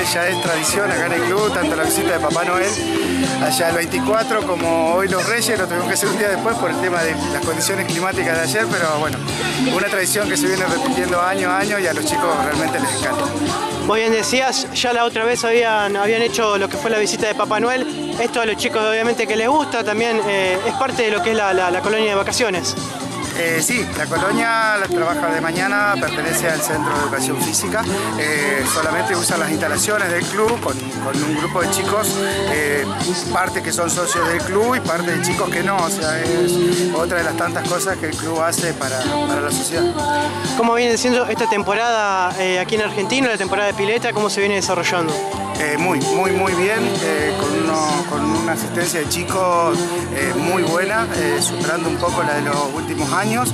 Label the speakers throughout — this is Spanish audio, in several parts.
Speaker 1: ya es tradición acá en el club, tanto la visita de Papá Noel allá el 24 como hoy los Reyes, lo tuvimos que hacer un día después por el tema de las condiciones climáticas de ayer, pero bueno, una tradición que se viene repitiendo año a año y a los chicos realmente les encanta.
Speaker 2: Muy bien, decías, ya la otra vez habían hecho lo que fue la visita de Papá Noel. Esto a los chicos obviamente que les gusta, también es parte de lo que es la colonia de vacaciones.
Speaker 1: Sí, la colonia la trabaja de mañana, pertenece al Centro de Educación Física, solamente usan las instalaciones del club con un grupo de chicos, parte que son socios del club y parte de chicos que no, o sea, es otra de las tantas cosas que el club hace para la sociedad.
Speaker 2: ¿Cómo viene siendo esta temporada aquí en Argentina, la temporada de pileta, cómo se viene desarrollando?
Speaker 1: Muy bien, con una asistencia de chicos muy buena, superando un poco la de los últimos años.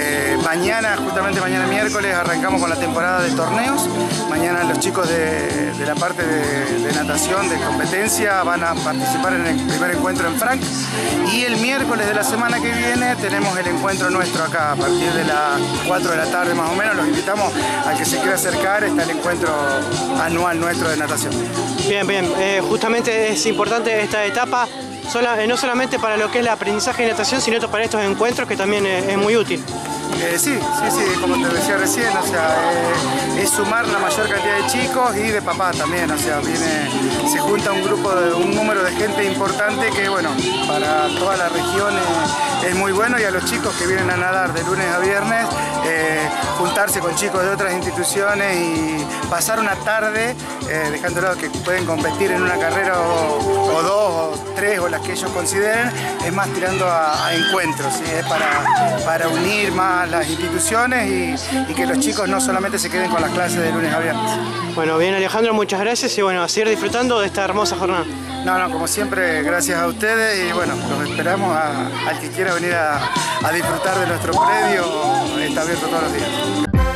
Speaker 1: Justamente mañana miércoles, arrancamos con la temporada de torneos. Mañana los chicos de la parte de natación, de competencia, van a participar en el primer encuentro en Frank. Y el miércoles de la semana que viene tenemos el encuentro nuestro acá, a partir de las 4 de la tarde más o menos. Los invitamos al que se quiera acercar, está el encuentro anual nuestro de natación.
Speaker 2: Bien, justamente es importante esta etapa, no solamente para lo que es el aprendizaje de natación, sino para estos encuentros que también es muy útil.
Speaker 1: Sí, como te decía recién, o sea, es sumar la mayor cantidad de chicos y de papás también, o sea, se junta un número de gente importante que, bueno, para toda la región es muy bueno, y a los chicos que vienen a nadar de lunes a viernes, juntarse con chicos de otras instituciones y pasar una tarde, dejando de lado que pueden competir en una carrera o dos o tres o las que ellos consideren, es más tirando a encuentros, ¿sí? Es para unir más las instituciones y que los chicos no solamente se queden con las clases de lunes a viernes.
Speaker 2: Bueno, bien Alejandro, muchas gracias y bueno, a seguir disfrutando de esta hermosa jornada.
Speaker 1: No, como siempre, gracias a ustedes y bueno, los esperamos al que quiera venir a disfrutar de nuestro predio, está abierto todos los días.